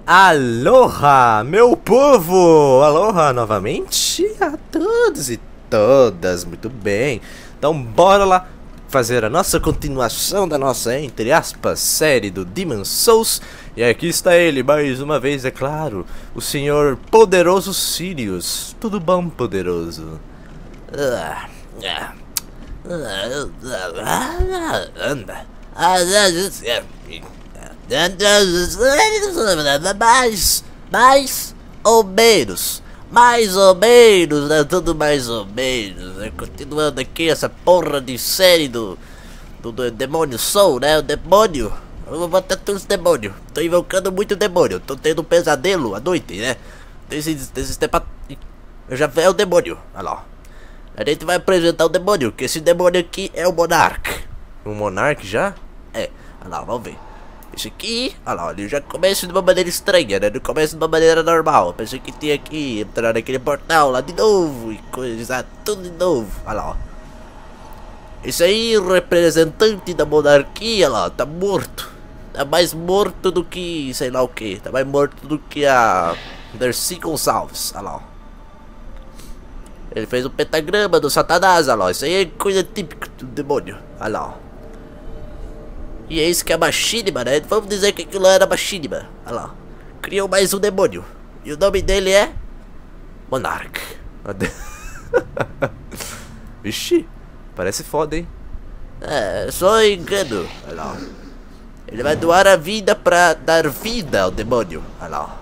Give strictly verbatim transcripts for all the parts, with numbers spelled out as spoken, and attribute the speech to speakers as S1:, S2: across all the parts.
S1: Aloha, meu povo! Aloha novamente a todos e todas, muito bem. Então bora lá fazer a nossa continuação da nossa, entre aspas, série do Demon's Souls. E aqui está ele, mais uma vez, é claro, o senhor poderoso Sirius. Tudo bom, poderoso? Anda. Mais, mais ou menos, mais ou menos, né? Tudo mais ou menos, né? Continuando aqui essa porra de série do, do, do Demônio Soul, né? O demônio, eu vou botar todos os demônios. Tô invocando muito demônio, tô tendo um pesadelo à noite, né? Desse, desse tempo, eu já vi o demônio, olha lá. A gente vai apresentar o demônio, que esse demônio aqui é o Monark. O Monark já? É, olha lá, vamos ver. Esse aqui, olha lá, ele já começa de uma maneira estranha, né? Não começa de uma maneira normal. Eu pensei que tinha que entrar naquele portal lá de novo e coisar tudo de novo. Olha lá, ó. Esse aí, o representante da monarquia, lá, tá morto. Tá mais morto do que, sei lá o que. Tá mais morto do que a Dercy Gonçalves. Olha lá, ó. Ele fez o pentagrama do Satanás, olha lá. Isso aí é coisa típica do demônio. Olha lá, ó. E é isso que é a Machinima, né? Vamos dizer que aquilo era Machinima. Olha lá. Criou mais um demônio. E o nome dele é... Monark. Vixe, parece foda, hein? É, só engano. Olha lá. Ele vai doar a vida pra dar vida ao demônio. Olha lá.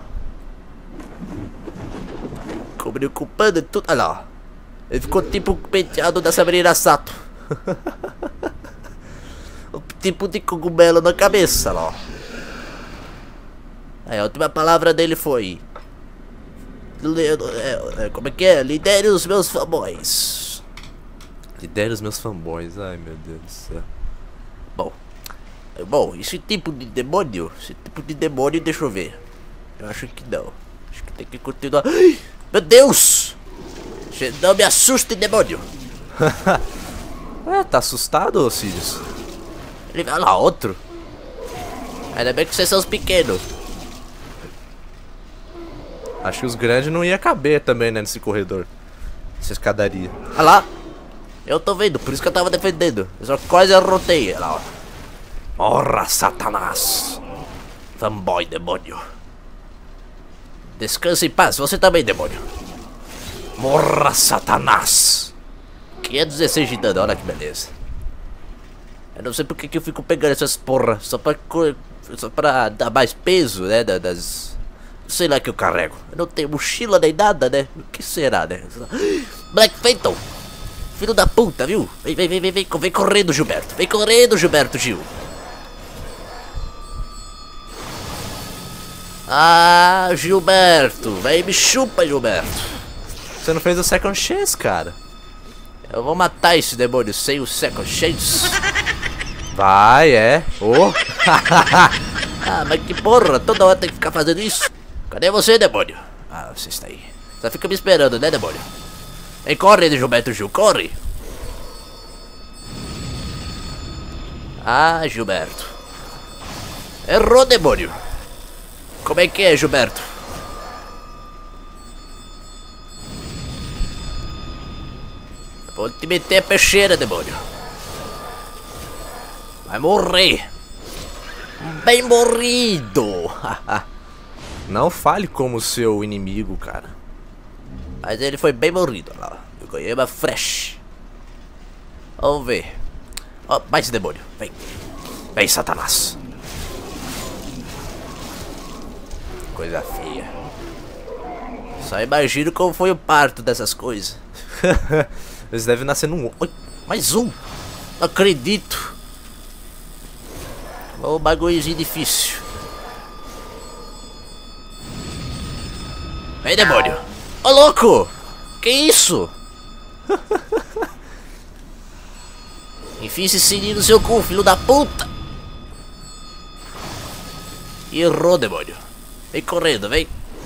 S1: Como ele ocupando tudo. Olha lá. Ele ficou tipo penteado da Sabrina Sato. Tipo de cogumelo na cabeça, ó. Aí a última palavra dele foi... Como é que é? Lidere os meus fanboys. Lidere os meus fanboys, ai meu Deus do céu. Bom, bom, esse tipo de demônio, esse tipo de demônio, deixa eu ver. Eu acho que não. Acho que tem que continuar. Ai, meu Deus! Não me assuste, demônio. Ué, tá assustado, Sirius? Ele vai lá, outro. Ainda bem que vocês são os pequenos. Acho que os grandes não ia caber também, né, nesse corredor. Essa escadaria. Olha lá. Eu tô vendo, por isso que eu tava defendendo. Eu só quase arrotei. Olha lá, ó. Ora, Satanás. Fanboy, demônio. Descanse em paz, você também, demônio. Morra, Satanás. quinhentos e dezesseis de dano, olha que beleza. Eu não sei porque que eu fico pegando essas porra. Só pra, só pra dar mais peso, né? Das... Sei lá que eu carrego. Eu não tenho mochila nem nada, né? O que será, né? Black Phantom. Filho da puta, viu? Vem, vem, vem, vem, vem. Vem correndo, Gilberto. Vem correndo, Gilberto Gil. Ah, Gilberto. Vem, me chupa, Gilberto. Você não fez o second chance, cara. Eu vou matar esse demônio sem o second chance. Vai, é. Oh. Ah, mas que porra, toda hora tem que ficar fazendo isso. Cadê você, demônio? Ah, você está aí. Só fica me esperando, né, demônio? Vem, corre, Gilberto Gil, corre. Ah, Gilberto. Errou, demônio. Como é que é, Gilberto? Vou te meter a peixeira, demônio. Vai morrer. Bem morrido. Não fale como seu inimigo, cara. Mas ele foi bem morrido. Olha lá. Eu ganhei uma fresh. Vamos ver. Oh, mais demônio. Vem. Vem, Satanás. Coisa feia. Só imagino como foi o parto dessas coisas. Eles devem nascer num... Oi, mais um. Não acredito. Um bagulhozinho difícil. Vem, demônio. Ô, oh, louco. Que isso? Enfim, esse sininho no seu cu, filho da puta. Errou, demônio. Vem correndo, vem.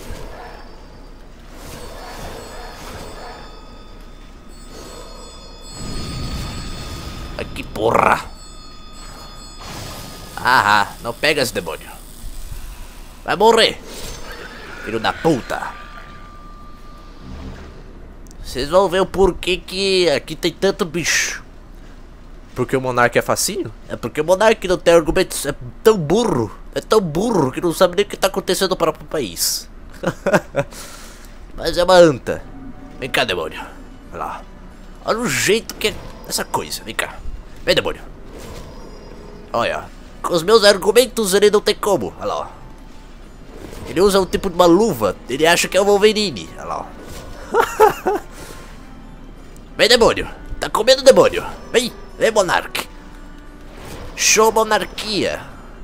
S1: Ai, que porra. Ah, não pega esse demônio. Vai morrer. Filho da puta. Vocês vão ver o porquê que aqui tem tanto bicho. Porque o monarca é facinho? É porque o monarca não tem argumentos. É tão burro. É tão burro que não sabe nem o que tá acontecendo no próprio país. Mas é uma anta. Vem cá, demônio. Olha lá. Olha o jeito que é essa coisa. Vem cá. Vem, demônio. Olha. Com os meus argumentos ele não tem como. Olha lá. Ele usa um tipo de uma luva. Ele acha que é o Wolverine. Olha lá. Vem, demônio. Tá comendo, demônio. Vem. Vem, monarca. Show monarquia.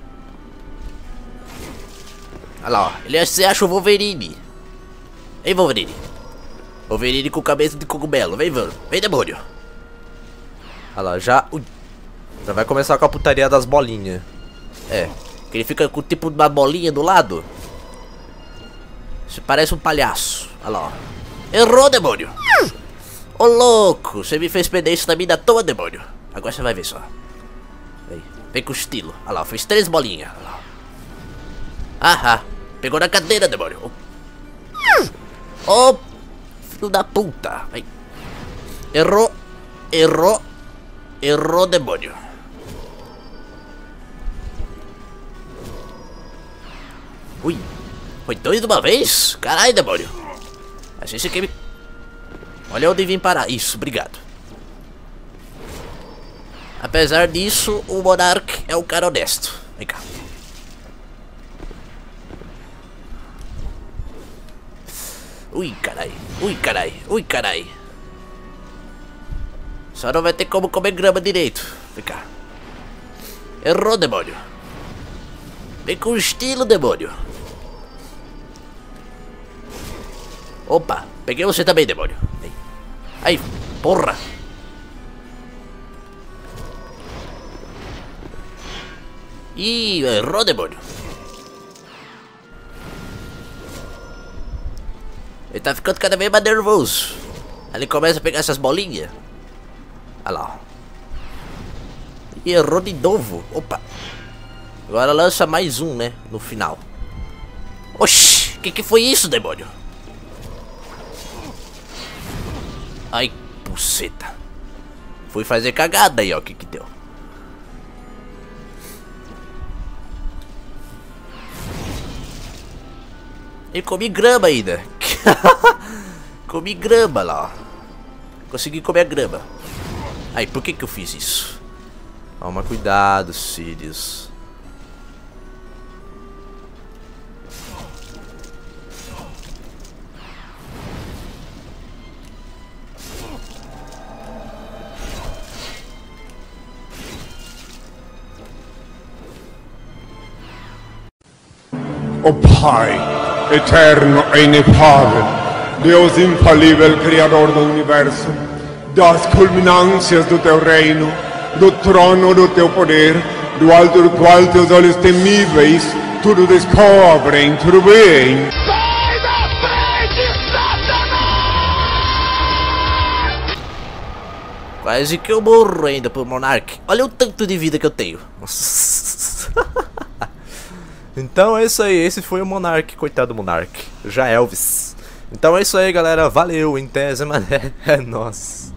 S1: Olha lá, ó. Ele acha, você acha o Wolverine. Vem, Wolverine. Wolverine com cabeça de cogumelo. Vem, vem, vem, demônio. Olha lá, já... Ui. Já vai começar com a putaria das bolinhas. É, que ele fica com o tipo de uma bolinha do lado. Isso parece um palhaço. Olha lá, ó. Errou, demônio. Ô, louco, você me fez perder isso na mina toda, demônio. Agora você vai ver só. Vem, vem com estilo. Olha lá, fez três bolinhas. Olha lá. Ahá, pegou na cadeira, demônio. Ô, oh, filho da puta. Vem. Errou, errou, errou, demônio. Ui, foi dois de uma vez? Caralho, demônio. Achei que você quer me... Olha onde vim parar. Isso, obrigado. Apesar disso, o Monark é um cara honesto. Vem cá. Ui, carai. Ui, carai. Ui, carai. Só não vai ter como comer grama direito. Vem cá. Errou, demônio. Vem com estilo, demônio. Opa, peguei você também, demônio. Vem. Aí, porra. Ih, errou, demônio. Ele tá ficando cada vez mais nervoso. Aí ele começa a pegar essas bolinhas. Olha lá. E errou de novo. Opa. Agora lança mais um, né? No final. Oxi, que que foi isso, demônio? Ai, buceta. Fui fazer cagada aí, ó. O que que deu? E comi grama ainda. Comi grama lá, ó. Consegui comer a grama. Aí, por que que eu fiz isso? Toma cuidado, Sirius.
S2: Oh Pai, eterno e inefável, Deus infalível, Criador do Universo, das culminâncias do teu reino, do trono do teu poder, do alto do qual teus olhos temíveis tudo descobrem, tudo veem. Sai da frente, Satanás!
S1: Quase que eu morro ainda pro Monark. Olha o tanto de vida que eu tenho. Nossa. Então é isso aí, esse foi o Monark, coitado do Monark, já Elvis. Então é isso aí, galera, valeu, em tese, mané, é nóis.